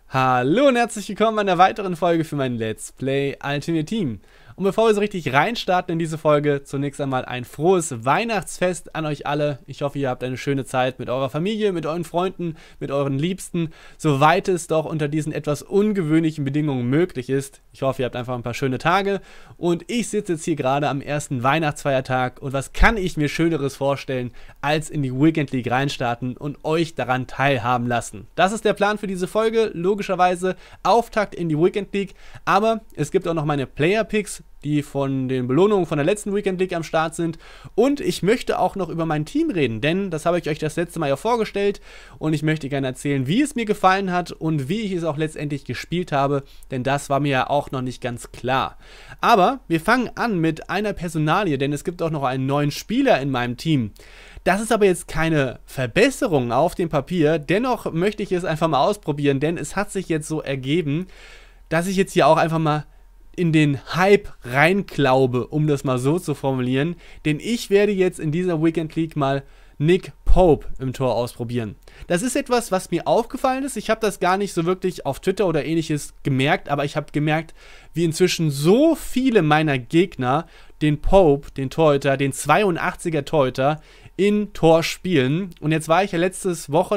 Hallo und herzlich willkommen bei einer weiteren Folge für mein Let's Play Ultimate Team. Und bevor wir so richtig reinstarten in diese Folge, zunächst einmal ein frohes Weihnachtsfest an euch alle. Ich hoffe, ihr habt eine schöne Zeit mit eurer Familie, mit euren Freunden, mit euren Liebsten, soweit es doch unter diesen etwas ungewöhnlichen Bedingungen möglich ist. Ich hoffe, ihr habt einfach ein paar schöne Tage. Und ich sitze jetzt hier gerade am ersten Weihnachtsfeiertag und was kann ich mir Schöneres vorstellen, als in die Weekend League reinstarten und euch daran teilhaben lassen. Das ist der Plan für diese Folge, logischerweise Auftakt in die Weekend League, aber es gibt auch noch meine Player Picks, die von den Belohnungen von der letzten Weekend League am Start sind. Und ich möchte auch noch über mein Team reden, denn das habe ich euch das letzte Mal ja vorgestellt und ich möchte gerne erzählen, wie es mir gefallen hat und wie ich es auch letztendlich gespielt habe, denn das war mir ja auch noch nicht ganz klar. Aber wir fangen an mit einer Personalie, denn es gibt auch noch einen neuen Spieler in meinem Team. Das ist aber jetzt keine Verbesserung auf dem Papier, dennoch möchte ich es einfach mal ausprobieren, denn es hat sich jetzt so ergeben, dass ich jetzt hier auch einfach mal in den Hype reinklaube, um das mal so zu formulieren, denn ich werde jetzt in dieser Weekend League mal Nick Pope im Tor ausprobieren. Das ist etwas, was mir aufgefallen ist. Ich habe das gar nicht so wirklich auf Twitter oder ähnliches gemerkt, aber ich habe gemerkt, wie inzwischen so viele meiner Gegner den Pope, den Torhüter, den 82er Torhüter in Tor spielen. Und jetzt war ich ja letzte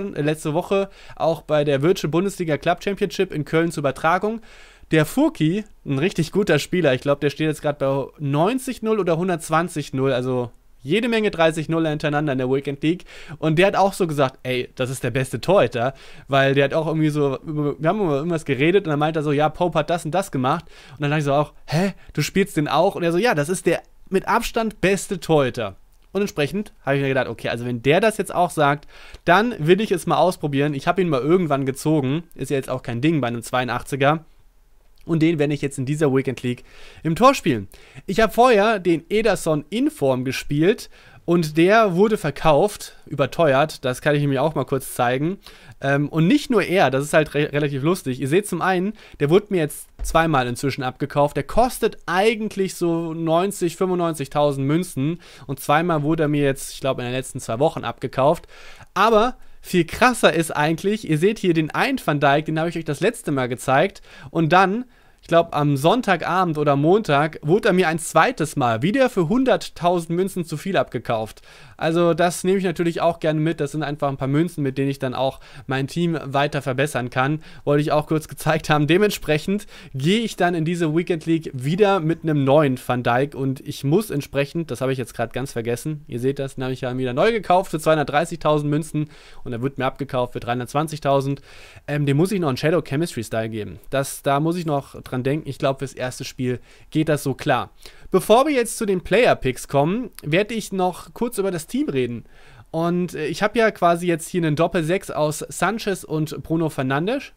Woche auch bei der Virtual Bundesliga Club Championship in Köln zur Übertragung. Der Furki, ein richtig guter Spieler, ich glaube, der steht jetzt gerade bei 90-0 oder 120-0, also jede Menge 30-0 hintereinander in der Weekend League. Und der hat auch so gesagt, ey, das ist der beste Torhüter, weil der hat auch irgendwie so, wir haben über irgendwas geredet und dann meint er so, ja, Pope hat das und das gemacht. Und dann dachte ich so auch, hä, du spielst den auch? Und er so, ja, das ist der mit Abstand beste Torhüter. Und entsprechend habe ich mir gedacht, okay, also wenn der das jetzt auch sagt, dann will ich es mal ausprobieren. Ich habe ihn mal irgendwann gezogen, ist ja jetzt auch kein Ding bei einem 82er. Und den werde ich jetzt in dieser Weekend League im Tor spielen. Ich habe vorher den Ederson Inform gespielt und der wurde verkauft, überteuert. Das kann ich mir auch mal kurz zeigen. Und nicht nur er, das ist halt relativ lustig. Ihr seht zum einen, der wurde mir jetzt zweimal inzwischen abgekauft. Der kostet eigentlich so 90.000, 95.000 Münzen. Und zweimal wurde er mir jetzt, ich glaube, in den letzten 2 Wochen abgekauft. Aber viel krasser ist eigentlich, ihr seht hier den einen Van Dijk, den habe ich euch das letzte Mal gezeigt. Und dann, ich glaube am Sonntagabend oder Montag, wurde er mir ein zweites Mal wieder für 100.000 Münzen zu viel abgekauft. Also das nehme ich natürlich auch gerne mit. Das sind einfach ein paar Münzen, mit denen ich dann auch mein Team weiter verbessern kann. Wollte ich auch kurz gezeigt haben. Dementsprechend gehe ich dann in diese Weekend League wieder mit einem neuen Van Dijk. Und ich muss entsprechend, das habe ich jetzt gerade ganz vergessen, ihr seht das, den habe ich ja wieder neu gekauft für 230.000 Münzen. Und er wird mir abgekauft für 320.000. Dem muss ich noch einen Shadow Chemistry Style geben. Da muss ich noch dran denken. Ich glaube, fürs erste Spiel geht das so klar. Bevor wir jetzt zu den Player-Picks kommen, werde ich noch kurz über das Team reden. Und ich habe ja quasi jetzt hier einen Doppel-6 aus Sanchez und Bruno Fernandes.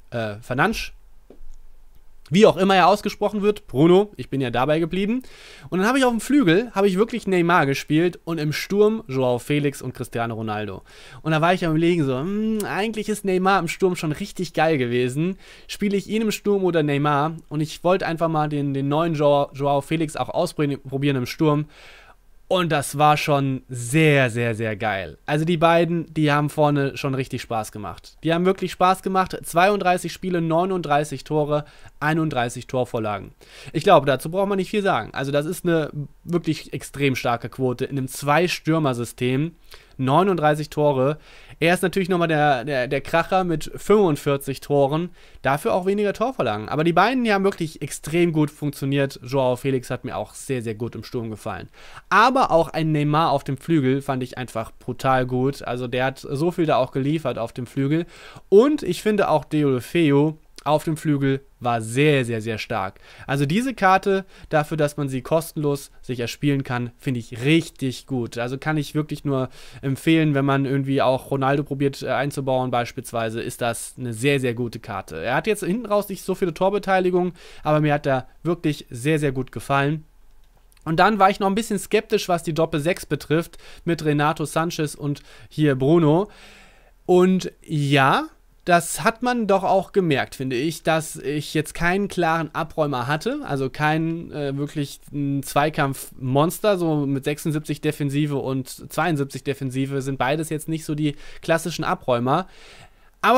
Wie auch immer er ausgesprochen wird, Bruno, ich bin ja dabei geblieben. Und dann habe ich auf dem Flügel, wirklich Neymar gespielt und im Sturm Joao Felix und Cristiano Ronaldo. Und da war ich am Überlegen so, eigentlich ist Neymar im Sturm schon richtig geil gewesen. Spiele ich ihn im Sturm oder Neymar? Und ich wollte einfach mal den neuen Joao Felix auch ausprobieren im Sturm. Und das war schon sehr, sehr, sehr geil. Also die beiden, die haben vorne schon richtig Spaß gemacht. Die haben wirklich Spaß gemacht. 32 Spiele, 39 Tore, 31 Torvorlagen. Ich glaube, dazu braucht man nicht viel sagen. Also das ist eine wirklich extrem starke Quote in einem 2-Stürmer-System. 39 Tore. Er ist natürlich nochmal der Kracher mit 45 Toren. Dafür auch weniger Torvorlagen. Aber die beiden, die haben wirklich extrem gut funktioniert. Joao Felix hat mir auch sehr, sehr gut im Sturm gefallen. Aber auch ein Neymar auf dem Flügel fand ich einfach brutal gut. Also der hat so viel da auch geliefert auf dem Flügel. Und ich finde auch Deulofeu auf dem Flügel war sehr, sehr, sehr stark. Also diese Karte, dafür, dass man sie kostenlos sich erspielen kann, finde ich richtig gut. Also kann ich wirklich nur empfehlen, wenn man irgendwie auch Ronaldo probiert einzubauen beispielsweise, ist das eine sehr, sehr gute Karte. Er hat jetzt hinten raus nicht so viele Torbeteiligungen, aber mir hat er wirklich sehr, sehr gut gefallen. Und dann war ich noch ein bisschen skeptisch, was die Doppel-6 betrifft, mit Renato Sanchez und hier Bruno. Und ja, das hat man doch auch gemerkt, finde ich, dass ich jetzt keinen klaren Abräumer hatte, also kein wirklich Zweikampfmonster, so mit 76 Defensive und 72 Defensive sind beides jetzt nicht so die klassischen Abräumer. Aber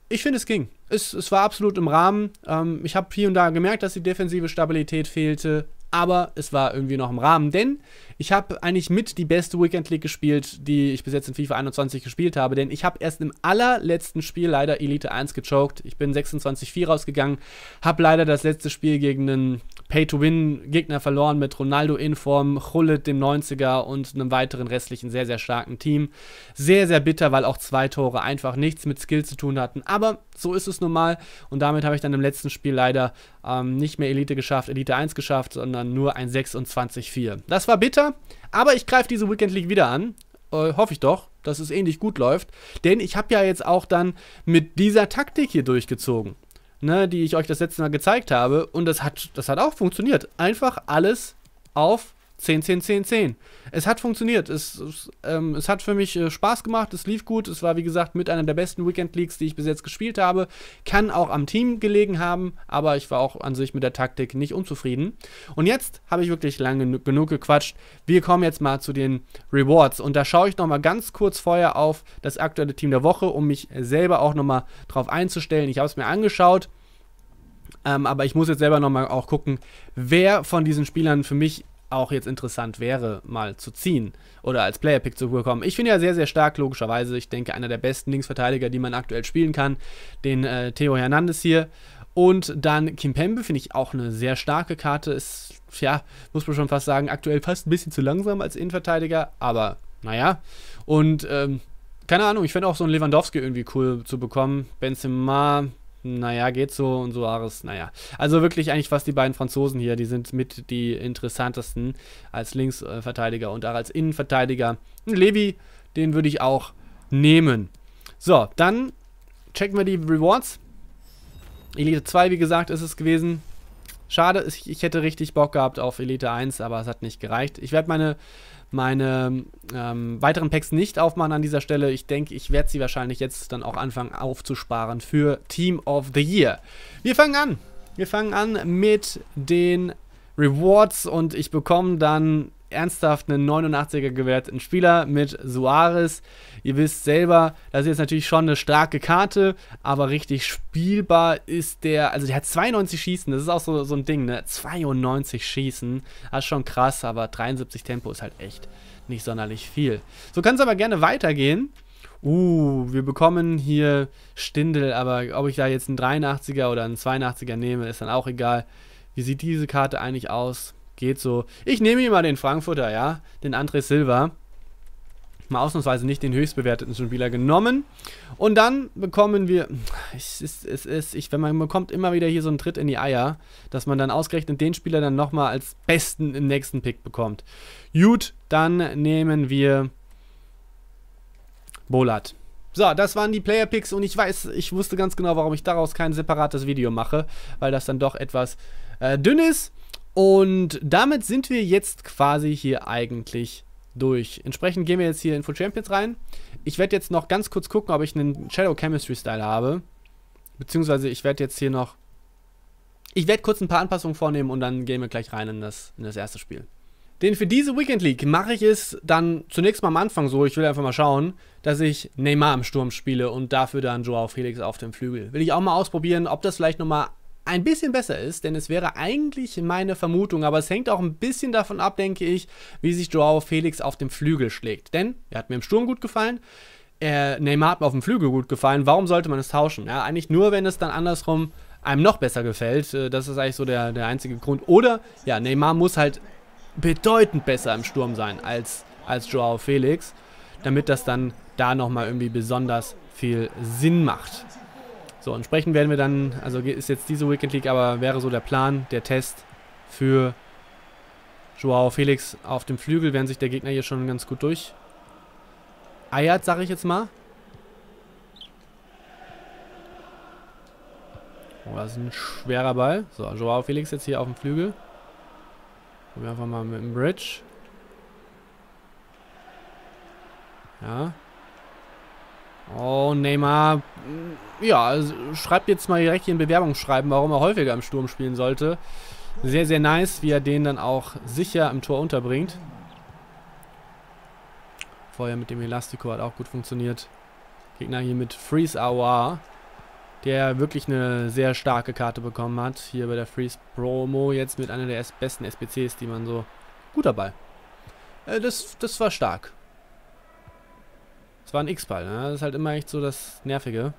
Ich finde, es ging. Es war absolut im Rahmen. Ich habe hier und da gemerkt, dass die defensive Stabilität fehlte. Aber es war irgendwie noch im Rahmen, denn ich habe eigentlich mit die beste Weekend League gespielt, die ich bis jetzt in FIFA 21 gespielt habe, denn ich habe erst im allerletzten Spiel leider Elite 1 gechoked. Ich bin 26-4 rausgegangen, habe leider das letzte Spiel gegen einen Pay-to-Win-Gegner verloren mit Ronaldo in Form, Gullit, dem 90er und einem weiteren restlichen sehr, sehr starken Team. Sehr, sehr bitter, weil auch 2 Tore einfach nichts mit Skill zu tun hatten, aber so ist es nun mal und damit habe ich dann im letzten Spiel leider nicht mehr Elite geschafft, Elite 1 geschafft, sondern nur ein 26-4. Das war bitter, aber ich greife diese Weekend League wieder an. Hoffe ich doch, dass es ähnlich gut läuft. Denn ich habe ja jetzt auch dann mit dieser Taktik hier durchgezogen, ne, die ich euch das letzte Mal gezeigt habe. Und das hat auch funktioniert. Einfach alles auf 10, 10, 10, 10. Es hat funktioniert. Es hat für mich Spaß gemacht. Es lief gut. Es war, wie gesagt, mit einer der besten Weekend Leagues, die ich bis jetzt gespielt habe. Kann auch am Team gelegen haben, aber ich war auch an sich mit der Taktik nicht unzufrieden. Und jetzt habe ich wirklich lange genug gequatscht. Wir kommen jetzt mal zu den Rewards. Und da schaue ich nochmal ganz kurz vorher auf das aktuelle Team der Woche, um mich selber auch nochmal drauf einzustellen. Ich habe es mir angeschaut. Aber ich muss jetzt selber nochmal auch gucken, wer von diesen Spielern für mich auch jetzt interessant wäre, mal zu ziehen oder als Player-Pick zu bekommen. Ich finde ja sehr, sehr stark, logischerweise. Ich denke, einer der besten Linksverteidiger, die man aktuell spielen kann, den Theo Hernandez hier. Und dann Kimpembe finde ich auch eine sehr starke Karte. Ist, ja, muss man schon fast sagen, aktuell fast ein bisschen zu langsam als Innenverteidiger, aber naja. Und keine Ahnung, ich finde auch so einen Lewandowski irgendwie cool zu bekommen. Benzema, naja, geht so und Suarez, naja. Also wirklich eigentlich fast die beiden Franzosen hier, die sind mit die interessantesten als Linksverteidiger und auch als Innenverteidiger. Levi, den würde ich auch nehmen. So, dann checken wir die Rewards. Elite 2, wie gesagt, ist es gewesen. Schade, ich hätte richtig Bock gehabt auf Elite 1, aber es hat nicht gereicht. Ich werde meine weiteren Packs nicht aufmachen an dieser Stelle. Ich denke, ich werde sie wahrscheinlich jetzt dann auch anfangen aufzusparen für Team of the Year. Wir fangen an. Wir fangen an mit den Rewards und ich bekomme dann ernsthaft einen 89er gewerteten Spieler mit Suarez. Ihr wisst selber, das ist jetzt natürlich schon eine starke Karte, aber richtig spielbar ist der, also der hat 92 Schießen, das ist auch so ein Ding, ne? 92 Schießen, das ist schon krass, aber 73 Tempo ist halt echt nicht sonderlich viel. So kann es aber gerne weitergehen. Wir bekommen hier Stindl, aber ob ich da jetzt einen 83er oder einen 82er nehme, ist dann auch egal. Wie sieht diese Karte eigentlich aus? Geht so. Ich nehme hier mal den Frankfurter, ja, den André Silva. Mal ausnahmsweise nicht den höchstbewerteten Spieler genommen. Und dann bekommen wir, man bekommt immer wieder hier so einen Tritt in die Eier, dass man dann ausgerechnet den Spieler dann nochmal als besten im nächsten Pick bekommt. Gut, dann nehmen wir Bolat. So, das waren die Player-Picks und ich wusste ganz genau, warum ich daraus kein separates Video mache, weil das dann doch etwas dünn ist. Und damit sind wir jetzt quasi hier eigentlich durch. Entsprechend gehen wir jetzt hier in Full Champions rein. Ich werde jetzt noch ganz kurz gucken, ob ich einen Shadow Chemistry Style habe. Beziehungsweise ich werde jetzt hier noch... Ich werde kurz ein paar Anpassungen vornehmen und dann gehen wir gleich rein in das erste Spiel. Denn für diese Weekend League mache ich es dann zunächst mal am Anfang so, ich will einfach mal schauen, dass ich Neymar im Sturm spiele und dafür dann Joao Felix auf dem Flügel. Will ich auch mal ausprobieren, ob das vielleicht nochmal ein bisschen besser ist, denn es wäre eigentlich meine Vermutung, aber es hängt auch ein bisschen davon ab, denke ich, wie sich Joao Felix auf dem Flügel schlägt. Denn er hat mir im Sturm gut gefallen, Neymar hat mir auf dem Flügel gut gefallen, warum sollte man es tauschen? Ja, eigentlich nur, wenn es dann andersrum einem noch besser gefällt, das ist eigentlich so der einzige Grund. Oder, ja, Neymar muss halt bedeutend besser im Sturm sein als Joao Felix, damit das dann da nochmal irgendwie besonders viel Sinn macht. So, entsprechend werden wir dann, also ist jetzt diese Weekend League, aber wäre so der Plan, der Test für Joao Felix auf dem Flügel, während sich der Gegner hier schon ganz gut durch eiert, sage ich jetzt mal. Oh, das ist ein schwerer Ball. So, Joao Felix jetzt hier auf dem Flügel. Probieren wir einfach mal mit dem Bridge. Ja. Oh, Neymar, ja, also schreibt jetzt mal direkt hier ein Bewerbungsschreiben, warum er häufiger im Sturm spielen sollte. Sehr, sehr nice, wie er den dann auch sicher im Tor unterbringt. Vorher mit dem Elastico hat auch gut funktioniert. Gegner hier mit Freeze Hour. der wirklich eine sehr starke Karte bekommen hat. Hier bei der Freeze Promo jetzt mit einer der besten SBCs, die man so... Guter Ball. Das war stark. Das war ein X-Ball, ne? Das ist halt immer echt so das Nervige.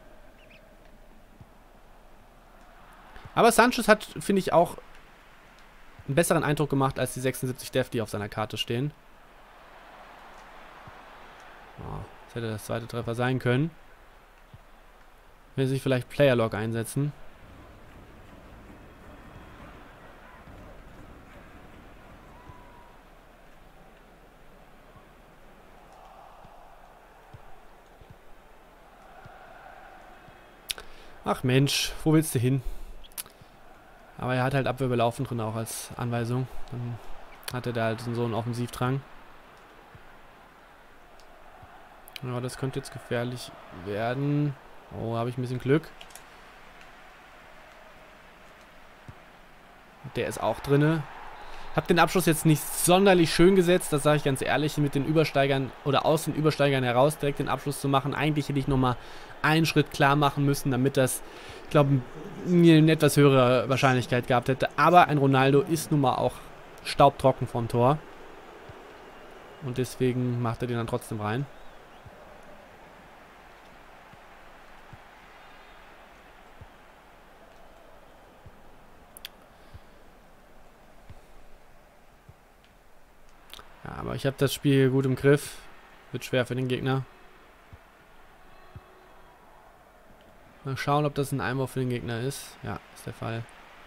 Aber Sanchez hat, finde ich, auch einen besseren Eindruck gemacht als die 76 Def, die auf seiner Karte stehen. Oh, das hätte das zweite Treffer sein können. Will sich vielleicht Player Lock einsetzen. Ach Mensch, wo willst du hin? Aber er hat halt Abwehr belaufen drin auch als Anweisung. Dann hatte der halt so einen Offensivdrang. Ja, das könnte jetzt gefährlich werden. Oh, habe ich ein bisschen Glück. Der ist auch drinne. Hab den Abschluss jetzt nicht sonderlich schön gesetzt, das sage ich ganz ehrlich, mit den Übersteigern oder aus den Übersteigern heraus direkt den Abschluss zu machen. Eigentlich hätte ich nochmal einen Schritt klar machen müssen, damit das, ich glaube, mir eine etwas höhere Wahrscheinlichkeit gehabt hätte. Aber ein Ronaldo ist nun mal auch staubtrocken vom Tor. Und deswegen macht er den dann trotzdem rein. Ja, aber ich habe das Spiel gut im Griff. Wird schwer für den Gegner. Mal schauen, ob das ein Einwurf für den Gegner ist. Ja, ist der Fall.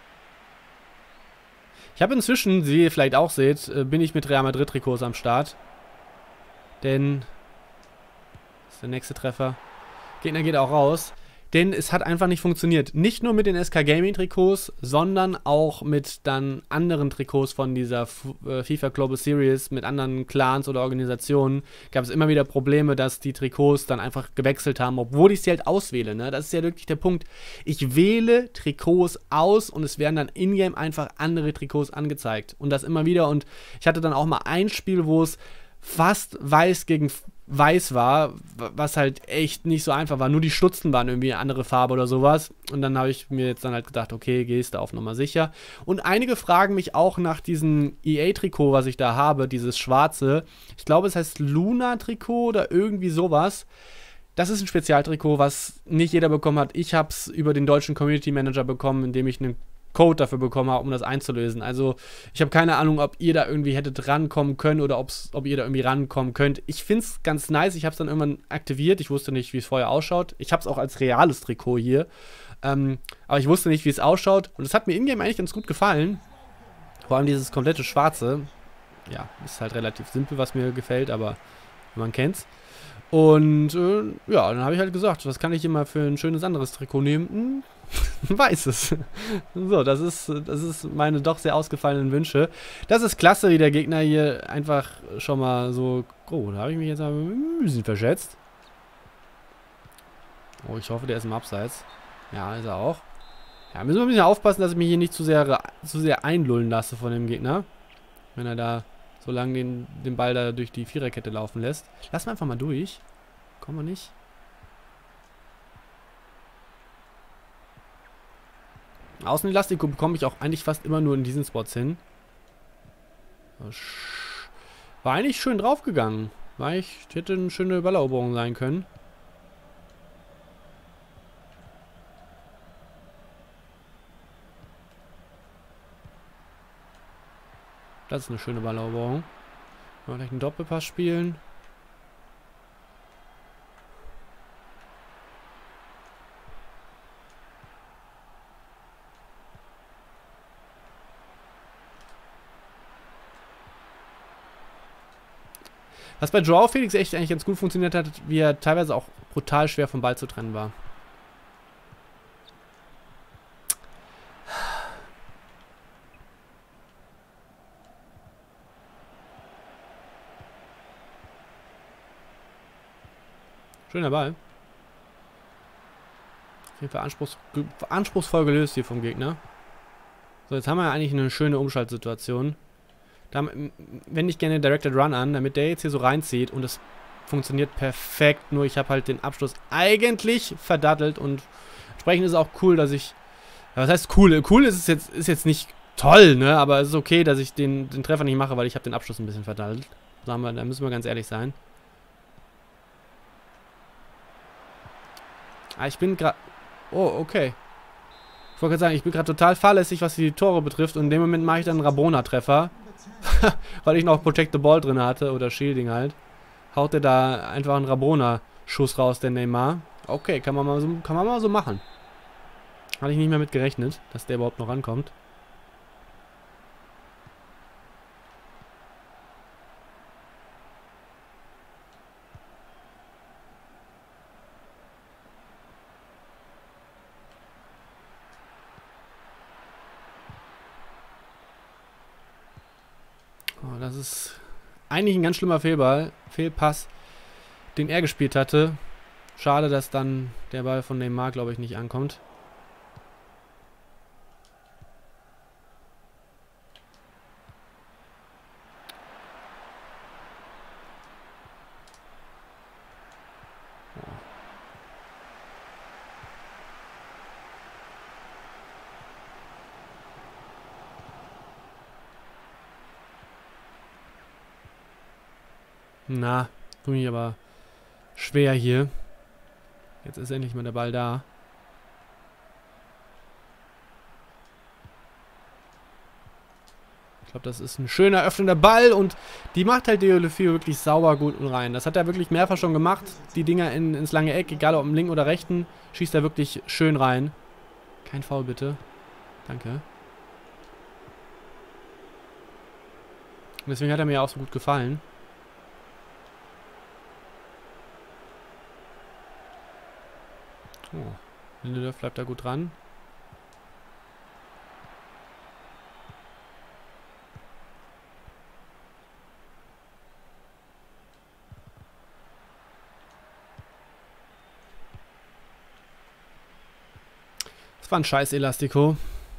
Ich habe inzwischen, wie ihr vielleicht auch seht, bin ich mit Real Madrid Trikots am Start. Denn das ist der nächste Treffer. Gegner geht auch raus. Denn es hat einfach nicht funktioniert. Nicht nur mit den SK Gaming Trikots, sondern auch mit dann anderen Trikots von dieser FIFA Global Series, mit anderen Clans oder Organisationen, gab es immer wieder Probleme, dass die Trikots dann einfach gewechselt haben, obwohl ich sie halt auswähle. Ne? Das ist ja wirklich der Punkt. Ich wähle Trikots aus und es werden dann in-game einfach andere Trikots angezeigt. Und das immer wieder. Und ich hatte dann auch mal ein Spiel, wo es fast weiß gegen weiß war, was halt echt nicht so einfach war. Nur die Stutzen waren irgendwie eine andere Farbe oder sowas. Und dann habe ich mir jetzt dann halt gedacht, okay, gehst du auf Nummer sicher. Und einige fragen mich auch nach diesem EA-Trikot, was ich da habe, dieses schwarze. Ich glaube, es heißt Luna-Trikot oder irgendwie sowas. Das ist ein Spezialtrikot, was nicht jeder bekommen hat. Ich habe es über den deutschen Community Manager bekommen, indem ich einen Code dafür bekommen habe, um das einzulösen. Also ich habe keine Ahnung, ob ihr da irgendwie hättet rankommen können oder ob ihr da irgendwie rankommen könnt. Ich finde es ganz nice. Ich habe es dann irgendwann aktiviert. Ich wusste nicht, wie es vorher ausschaut. Ich habe es auch als reales Trikot hier. Aber ich wusste nicht, wie es ausschaut. Und es hat mir in-game eigentlich ganz gut gefallen. Vor allem dieses komplette Schwarze. Ja, ist halt relativ simpel, was mir gefällt, aber man kennt's. Und ja, dann habe ich halt gesagt, was kann ich immer für ein schönes anderes Trikot nehmen? Weißes. So, das ist meine doch sehr ausgefallenen Wünsche. Das ist klasse, wie der Gegner hier einfach schon mal so... Oh, da habe ich mich jetzt ein bisschen verschätzt. Oh, ich hoffe, der ist im Abseits. Ja, ist er auch. Ja, müssen wir ein bisschen aufpassen, dass ich mich hier nicht zu sehr einlullen lasse von dem Gegner. Wenn er da so lange den Ball da durch die Viererkette laufen lässt. Lass mal einfach mal durch. Kommen wir nicht. Außenelastico bekomme ich auch eigentlich fast immer nur in diesen Spots hin. War eigentlich schön draufgegangen. Hätte eine schöne Balleroberung sein können. Das ist eine schöne Balleroberung. Mal gleich einen Doppelpass spielen. Was bei Joao Felix echt eigentlich ganz gut funktioniert hat, wie er teilweise auch brutal schwer vom Ball zu trennen war. Schöner Ball. Auf jeden Fall anspruchsvoll gelöst hier vom Gegner. So, jetzt haben wir eigentlich eine schöne Umschaltsituation. Da wende ich gerne Directed Run an, damit der jetzt hier so reinzieht und es funktioniert perfekt. Nur ich habe halt den Abschluss eigentlich verdattelt und Entsprechend ist es auch cool, dass ich... Ja, was heißt cool? Cool ist jetzt nicht toll, ne? Aber es ist okay, dass ich den Treffer nicht mache, weil ich habe den Abschluss ein bisschen verdattelt. Da müssen wir ganz ehrlich sein. Ah, ich bin gerade... Oh, okay. Ich wollte gerade sagen, ich bin gerade total fahrlässig, was die Tore betrifft. Und in dem Moment mache ich dann einen Rabona-Treffer. Weil ich noch Protect the Ball drin hatte. Oder Shielding halt. Haut der da einfach einen Rabona-Schuss raus, der Neymar. Okay, kann man mal so machen. Hatte ich nicht mehr mit gerechnet, dass der überhaupt noch rankommt. Oh, das ist eigentlich ein ganz schlimmer Fehlpass, den er gespielt hatte. Schade, dass dann der Ball von Neymar, glaube ich, nicht ankommt. Na, tue ich aber schwer hier. Jetzt ist endlich mal der Ball da. Ich glaube, das ist ein schöner öffnender Ball und die macht halt Deulofeu wirklich sauber gut und rein. Das hat er wirklich mehrfach schon gemacht. Die Dinger ins lange Eck, egal ob im linken oder rechten, schießt er wirklich schön rein. Kein Foul bitte. Danke. Und deswegen hat er mir auch so gut gefallen. Oh, Lindelöf bleibt da gut dran. Das war ein scheiß Elastiko.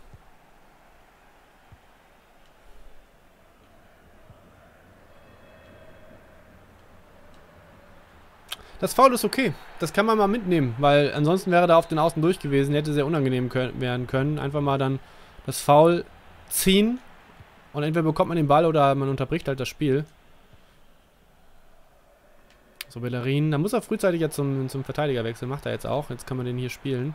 Das Foul ist okay. Das kann man mal mitnehmen, weil ansonsten wäre da auf den Außen durch gewesen. Hätte sehr unangenehm werden können. Einfach mal dann das Foul ziehen und entweder bekommt man den Ball oder man unterbricht halt das Spiel. So, Bellerin. Da muss er frühzeitig ja zum Verteidiger wechseln. Macht er jetzt auch. Jetzt kann man den hier spielen.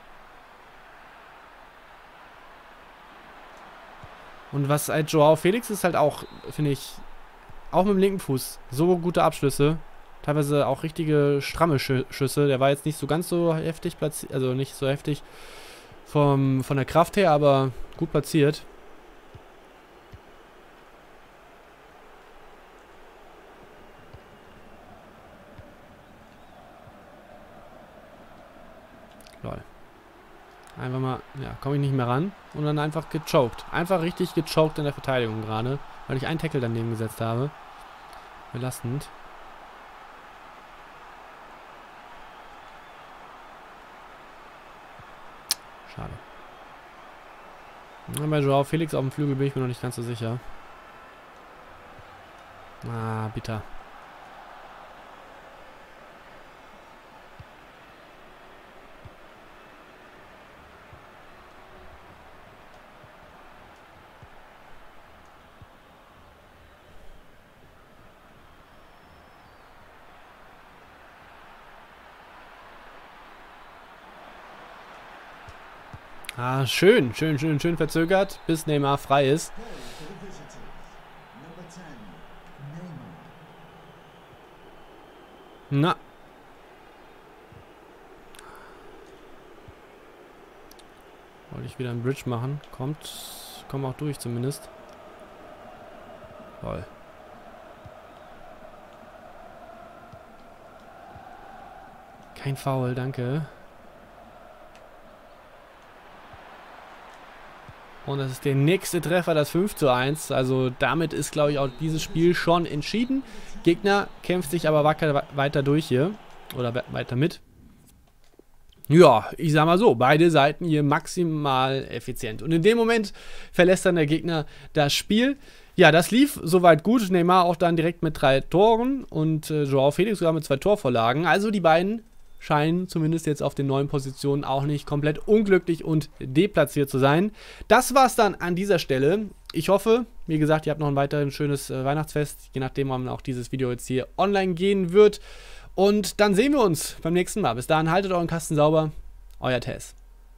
Und was halt Joao Felix ist halt auch, finde ich, auch mit dem linken Fuß so gute Abschlüsse. Teilweise auch richtige stramme Schüsse. Der war jetzt nicht so ganz so heftig platziert, also nicht so heftig von der Kraft her, aber gut platziert. Lol. Einfach mal, ja, komme ich nicht mehr ran. Und dann einfach gechoked. Einfach richtig gechoked in der Verteidigung gerade, weil ich einen Tackle daneben gesetzt habe. Belastend. Schade. Ja, bei Joao Felix auf dem Flügel bin ich mir noch nicht ganz so sicher. Ah, bitter. Ah, schön verzögert, bis Neymar frei ist. Na. Wollte ich wieder einen Bridge machen. Kommt auch durch zumindest. Toll. Kein Foul, danke. Und das ist der nächste Treffer, das 5:1. Also damit ist, glaube ich, auch dieses Spiel schon entschieden. Gegner kämpft sich aber weiter durch hier. Oder weiter mit. Ja, ich sag mal so, beide Seiten hier maximal effizient. Und in dem Moment verlässt dann der Gegner das Spiel. Ja, das lief soweit gut. Neymar auch dann direkt mit 3 Toren und Joao Felix sogar mit 2 Torvorlagen. Also die beiden scheinen zumindest jetzt auf den neuen Positionen auch nicht komplett unglücklich und deplatziert zu sein. Das war's dann an dieser Stelle. Ich hoffe, wie gesagt, ihr habt noch ein weiteres schönes Weihnachtsfest, je nachdem, wann auch dieses Video jetzt hier online gehen wird. Und dann sehen wir uns beim nächsten Mal. Bis dahin, haltet euren Kasten sauber. Euer Tess.